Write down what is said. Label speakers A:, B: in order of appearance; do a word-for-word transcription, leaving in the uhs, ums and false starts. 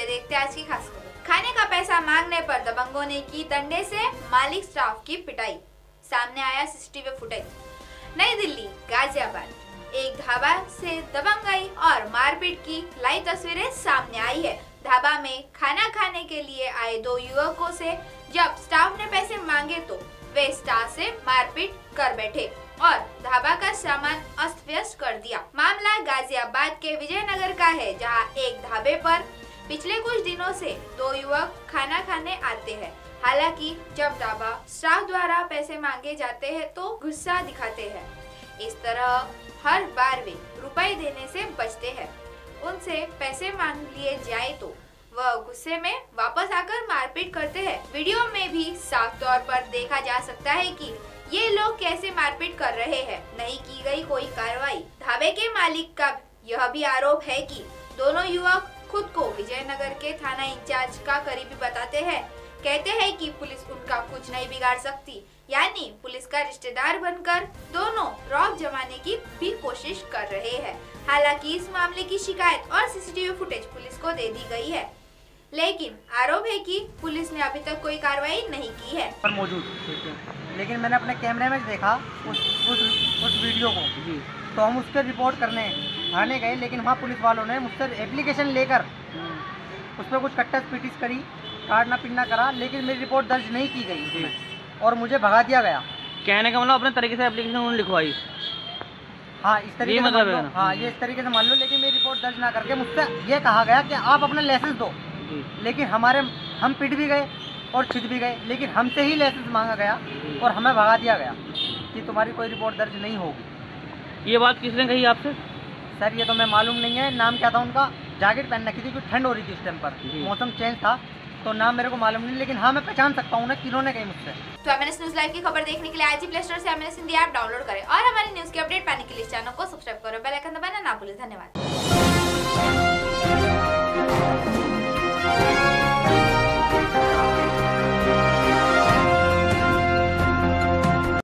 A: देखते हैं आज की खास खबर। खाने का पैसा मांगने पर दबंगों ने की डंडे से मालिक स्टाफ की पिटाई, सामने आया सीसीटीवी फुटेज। नई दिल्ली गाजियाबाद एक ढाबा से दबंगाई और मारपीट की लाइव तस्वीरें सामने आई है। ढाबा में खाना खाने के लिए आए दो युवकों से जब स्टाफ ने पैसे मांगे तो वे स्टाफ से मारपीट कर बैठे और ढाबा का सामान अस्त व्यस्त कर दिया। मामला गाजियाबाद के विजयनगर का है, जहां एक ढाबे पर पिछले कुछ दिनों से दो युवक खाना खाने आते हैं। हालांकि जब ढाबा स्टाफ द्वारा पैसे मांगे जाते हैं तो गुस्सा दिखाते हैं। इस तरह हर बार वे रुपए देने से बचते हैं। उनसे पैसे मांग लिए जाए तो वह गुस्से में वापस आकर मारपीट करते हैं। वीडियो में भी साफ तौर पर देखा जा सकता है कि ये लोग कैसे मारपीट कर रहे हैं। नहीं की गई कोई कार्रवाई। ढाबे के मालिक का यह भी आरोप है कि दोनों युवक खुद को विजयनगर के थाना इंचार्ज का करीबी बताते हैं। कहते हैं कि पुलिस उनका कुछ नहीं बिगाड़ सकती, यानी पुलिस का रिश्तेदार बनकर दोनों रौब जमाने की भी कोशिश कर रहे हैं। हालांकि इस मामले की शिकायत और सीसीटीवी फुटेज पुलिस को दे दी गई है, लेकिन आरोप है कि पुलिस ने अभी तक कोई कार्रवाई नहीं की है।
B: पर मौजूद, लेकिन मैंने अपने कैमरे में देखा उस उस, उस वीडियो को जी। तो हम उसके रिपोर्ट करने थाने गए, लेकिन वहाँ पुलिस वालों ने मुझसे एप्लीकेशन लेकर उस पर कुछ कट्टा पीटिस करी, काटना पीटना करा, लेकिन मेरी रिपोर्ट दर्ज नहीं की गई उसमें और मुझे भगा दिया गया।
C: कहने का मतलब अपने तरीके से एप्लीकेशन उन्होंने लिखवाई।
B: हाँ, इस तरीके से
C: मतलब
B: मान लो, हाँ ये इस तरीके से मान लो, लेकिन मेरी रिपोर्ट दर्ज ना करके मुझसे ये कहा गया कि आप अपना लाइसेंस दो। लेकिन हमारे हम पिट भी गए और छिद भी गए, लेकिन हमसे ही लाइसेंस मांगा गया और हमें भगा दिया गया कि तुम्हारी कोई रिपोर्ट दर्ज नहीं होगी।
C: ये बात किसने कही आपसे?
B: सर ये तो मैं मालूम नहीं है। नाम क्या था उनका? जैकेट पहन रखी थी, क्योंकि ठंड हो रही थी उस टाइम पर, मौसम चेंज था, तो नाम मेरे को मालूम नहीं, लेकिन हाँ मैं पहचान सकता हूँ ना किन्होंने कही मुझसे।
A: तो एमएनएस न्यूज लाइव की खबर देखने के लिए आज ही प्ले स्टोर से एमएनएस हिंदी ऐप डाउनलोड करें और हमारी न्यूज की अपडेट पाने के लिए चैनल को सब्सक्राइब करो, बेल आइकन दबाना ना भूलें। धन्यवाद।